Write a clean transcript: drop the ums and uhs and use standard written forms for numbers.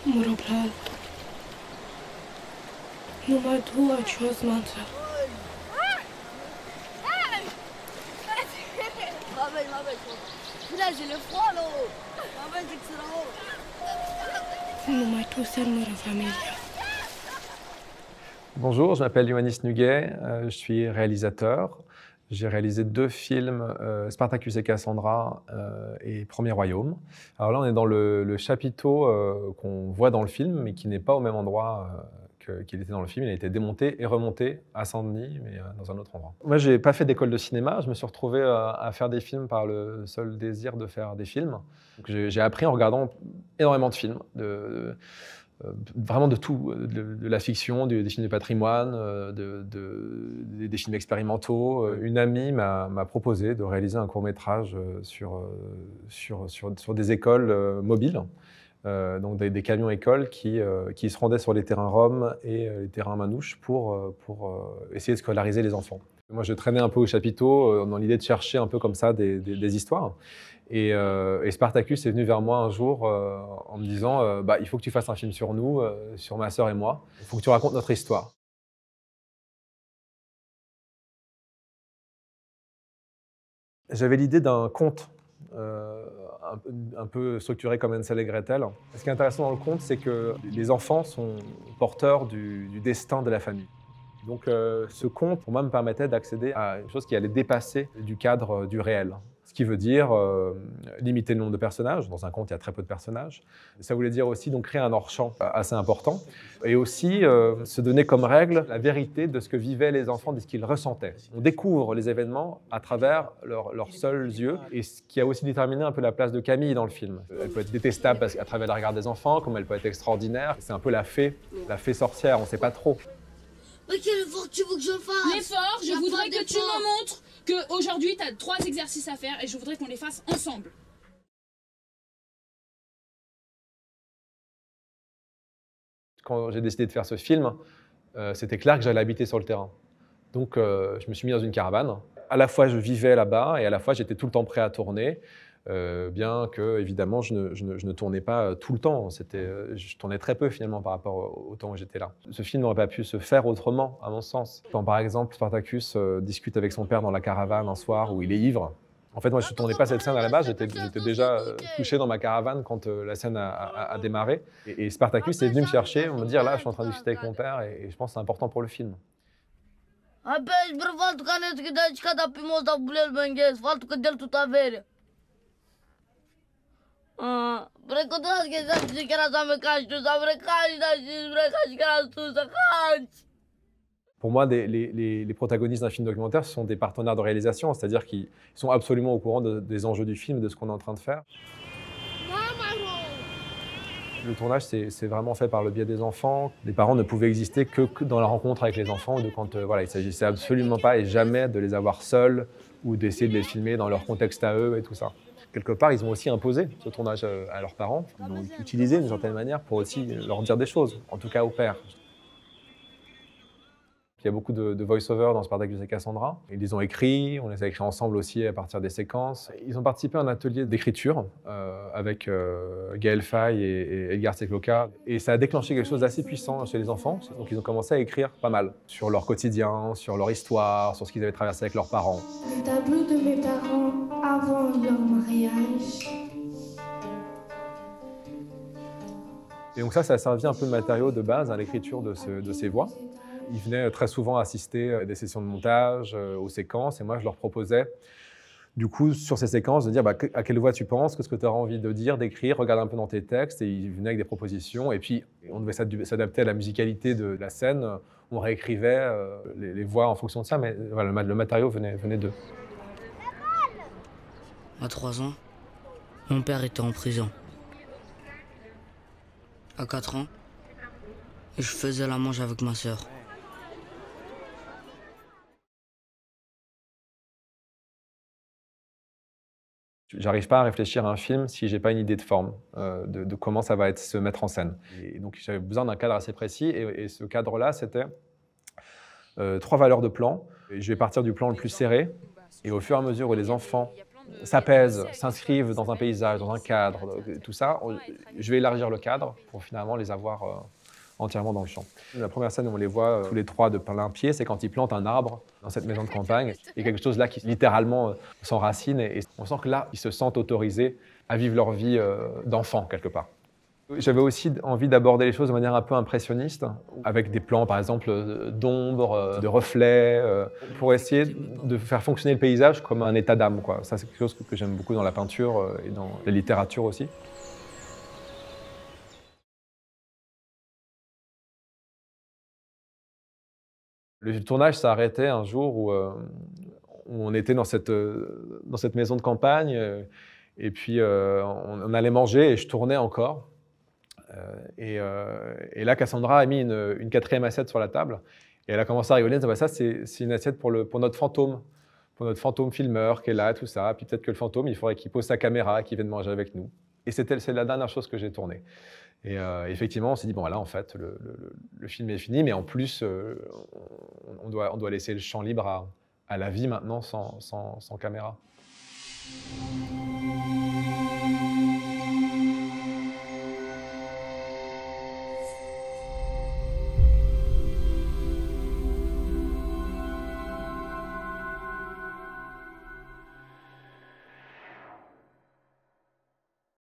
Muroplal. Numai tu ai cios manță. J'ai le froid là-haut. C'est là-haut. Numai tu sărmără familia. Bonjour, je m'appelle Ioannis Nuguet, je suis réalisateur. J'ai réalisé 2 films, Spartacus et Cassandra et Premier Royaume. Alors là, on est dans le chapiteau qu'on voit dans le film, mais qui n'est pas au même endroit qu'il était dans le film. Il a été démonté et remonté à Saint-Denis, mais dans un autre endroit. Moi, je n'ai pas fait d'école de cinéma. Je me suis retrouvé à faire des films par le seul désir de faire des films. J'ai appris en regardant énormément de films, vraiment de tout, de la fiction, des films de patrimoine, des films expérimentaux. Une amie m'a proposé de réaliser un court-métrage sur des écoles mobiles, donc des camions-écoles qui se rendaient sur les terrains roms et les terrains manouches pour essayer de scolariser les enfants. Moi, je traînais un peu au chapiteau dans l'idée de chercher un peu comme ça des histoires. Et Spartacus est venu vers moi un jour en me disant il faut que tu fasses un film sur nous, sur ma sœur et moi. Il faut que tu racontes notre histoire. J'avais l'idée d'un conte un peu structuré comme Hansel et Gretel. Ce qui est intéressant dans le conte, c'est que les enfants sont porteurs du destin de la famille. Donc ce conte, pour moi, me permettait d'accéder à une chose qui allait dépasser du cadre du réel. Ce qui veut dire limiter le nombre de personnages. Dans un conte, il y a très peu de personnages. Ça voulait dire aussi donc, créer un hors-champ assez important. Et aussi se donner comme règle la vérité de ce que vivaient les enfants, de ce qu'ils ressentaient. On découvre les événements à travers leurs seuls yeux. Et ce qui a aussi déterminé un peu la place de Camille dans le film. Elle peut être détestable à travers le regard des enfants, comme elle peut être extraordinaire. C'est un peu la fée sorcière, on ne sait pas trop. Mais quel effort tu veux que je fasse? L'effort, je voudrais que tu me montres qu'aujourd'hui, tu as 3 exercices à faire et je voudrais qu'on les fasse ensemble. Quand j'ai décidé de faire ce film, c'était clair que j'allais habiter sur le terrain. Donc je me suis mis dans une caravane. À la fois, je vivais là-bas et à la fois, j'étais tout le temps prêt à tourner. Bien que, évidemment, je ne tournais pas tout le temps. Je tournais très peu, finalement, par rapport au temps où j'étais là. Ce film n'aurait pas pu se faire autrement, à mon sens. Quand, par exemple, Spartacus discute avec son père dans la caravane un soir où il est ivre, en fait, moi, je ne tournais pas cette scène à la base. J'étais déjà couché dans ma caravane quand la scène a démarré. Et Spartacus est venu me chercher, me dire, là, je suis en train de discuter avec mon père et je pense que c'est important pour le film. Pour moi, les protagonistes d'un film documentaire sont des partenaires de réalisation, c'est-à-dire qu'ils sont absolument au courant des enjeux du film, de ce qu'on est en train de faire. Le tournage, c'est vraiment fait par le biais des enfants. Les parents ne pouvaient exister que dans la rencontre avec les enfants, il s'agissait absolument pas et jamais de les avoir seuls ou d'essayer de les filmer dans leur contexte à eux et tout ça. Quelque part, ils ont aussi imposé ce tournage à leurs parents. Ils l'ont utilisé d'une certaine manière pour aussi leur dire des choses, en tout cas au père. Il y a beaucoup de voice-over dans Spartacus et Cassandra. Ils les ont écrits, on les a écrits ensemble aussi à partir des séquences. Ils ont participé à un atelier d'écriture avec Gaël Faye et Edgar Secloca. Et ça a déclenché quelque chose d'assez puissant chez les enfants. Donc ils ont commencé à écrire pas mal sur leur quotidien, sur leur histoire, sur ce qu'ils avaient traversé avec leurs parents. Le tableau de mes parents avant leur mariage. Et donc ça a servi un peu de matériau de base à l'écriture de ces voix. Ils venaient très souvent assister à des sessions de montage, aux séquences, et moi je leur proposais, du coup, sur ces séquences, de dire à quelle voix tu penses, qu'est-ce que tu auras envie de dire, d'écrire, regarde un peu dans tes textes, et ils venaient avec des propositions, et puis on devait s'adapter à la musicalité de la scène, on réécrivait les voix en fonction de ça, mais voilà, le matériau venait d'eux. À 3 ans, mon père était en prison. À 4 ans, je faisais la manche avec ma sœur. J'arrive pas à réfléchir à un film si j'ai pas une idée de forme, de comment ça va se mettre en scène. Et donc j'avais besoin d'un cadre assez précis, et ce cadre-là, c'était 3 valeurs de plan. Et je vais partir du plan le plus serré, et au fur et à mesure où les enfants s'apaisent, s'inscrivent dans un paysage, dans un cadre, tout ça, je vais élargir le cadre pour finalement les avoir entièrement dans le champ. La première scène où on les voit tous les trois de plein pied, c'est quand ils plantent un arbre dans cette maison de campagne. Il y a quelque chose là qui littéralement s'enracine et on sent que là, ils se sentent autorisés à vivre leur vie d'enfant quelque part. J'avais aussi envie d'aborder les choses de manière un peu impressionniste, avec des plans par exemple d'ombre, de reflets, pour essayer de faire fonctionner le paysage comme un état d'âme. Ça, c'est quelque chose que j'aime beaucoup dans la peinture et dans la littérature aussi. Le tournage s'est arrêté un jour où on était dans cette maison de campagne et puis on allait manger et je tournais encore. Et là, Cassandra a mis une quatrième assiette sur la table et elle a commencé à rigoler. Elle disait, bah, ça, c'est une assiette pour notre fantôme filmeur qui est là, tout ça. Puis peut-être que le fantôme, il faudrait qu'il pose sa caméra, qu'il vienne manger avec nous. Et c'est la dernière chose que j'ai tournée. Et effectivement, on s'est dit, bon, voilà, en fait, le film est fini, mais en plus, on doit laisser le champ libre à la vie maintenant sans caméra.